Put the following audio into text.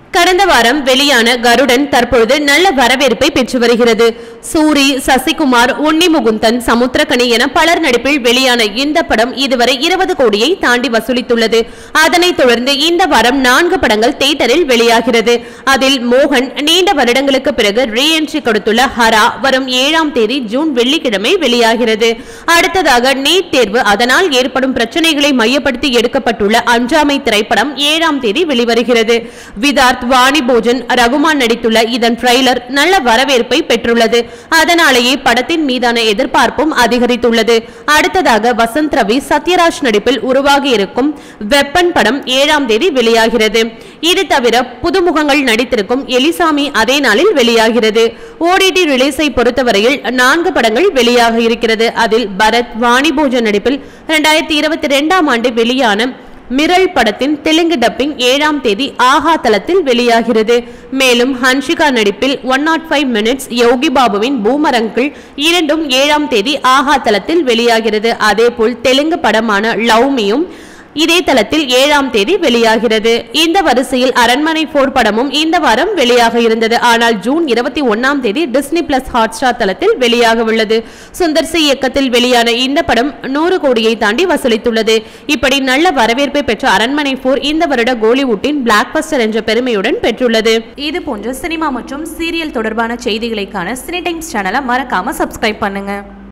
கடந்த வாரம் வெளியான கருடன் தற்பொழுது நல்ல வரவேற்பை பெற்று வருகிறது. சூரி, சசிகுமார், உன்னி முகுந்தன், சமுத்திரக்கனி என பலர் நடிப்பில் வெளியான இந்த படம் இதுவரை 20 கோடியை தாண்டி வசூலித்துள்ளது. அதனைத் தொடர்ந்து இந்த வாரம் 4 படங்கள் தியேட்டரில் வெளியாகிறது. அதில் மோகன் நீண்ட வருடங்களுக்கு பிறகு ரீஎன்ட்ரி கொடுத்துள்ள ஹரா வரும் 7ஆம் தேதி ஜூன் வெள்ளிக்கிழமை வெளியாகிறது. அடுத்ததாக நீட் தேர்வு, அதனால் ஏற்படும் பிரச்சனைகளை மையப்படுத்தி எடுக்கப்பட்டுள்ள அஞ்சாமை திரைப்படம் 7ஆம் தேதி வெளிவருகிறது. விதார்த், வாணி போஜன், ரகுமான் நடித்துள்ள இதன் ட்ரெய்லர் நல்ல வரவேற்பை பெற்றுள்ளது. அதனாலேயே படத்தின் மீதான எதிர்பார்ப்பும் அதிகரித்துள்ளது. அடுத்ததாக வசந்த் ரவி, சத்யராஜ் நடிப்பில் உருவாகி இருக்கும் வெப்பன் படம் 7ஆம் தேதி வெளியாகிறது. இது தவிர புதுமுகங்கள் நடித்திருக்கும் எலிசாமி அதே நாளில் வெளியாகிறது. ஓடிடி ரிலீஸை பொறுத்தவரையில் 4 படங்கள் வெளியாக இருக்கிறது. அதில் பரத், வாணி போஜன் நடிப்பில் 2022ஆம் ஆண்டு வெளியான மிரல் படத்தின் தெலுங்கு டப்பிங் 7ஆம் தேதி ஆஹா தளத்தில் வெளியாகிறது. மேலும் ஹன்ஷிகா நடிப்பில் 105 மினிட்ஸ், யோகி பாபுவின் பூமரங்கிள் இரண்டும் 7ஆம் தேதி ஆஹா தளத்தில் வெளியாகிறது. அதேபோல் தெலுங்கு படமான லவ்மியும் இதே தளத்தில் 7ஆம் தேதி வெளியாகிறது. இந்த வரிசையில் அரண்மனை 4 படமும் இந்த வாரம் வெளியாக இருந்தது. ஆனால் ஜூன் 21ஆம் தேதி டிஸ்னி பிளஸ் ஹாட்ஸ்டார் தளத்தில் வெளியாக உள்ளது. சுந்தர் சி இயக்கத்தில் வெளியான இந்த படம் 100 கோடியை தாண்டி வசூலித்துள்ளது. இப்படி நல்ல வரவேற்பை பெற்ற அரண்மனை 4 இந்த வருட கோலிவுட்டின் பிளாக் பஸ்டர் என்ற பெருமையுடன் பெற்றுள்ளது. இது போன்ற சினிமா மற்றும் சீரியல் தொடர்பான செய்திகளை காண சினி டைம்ஸ் சேனலை மறக்காம சப்ஸ்கிரைப் பண்ணுங்க.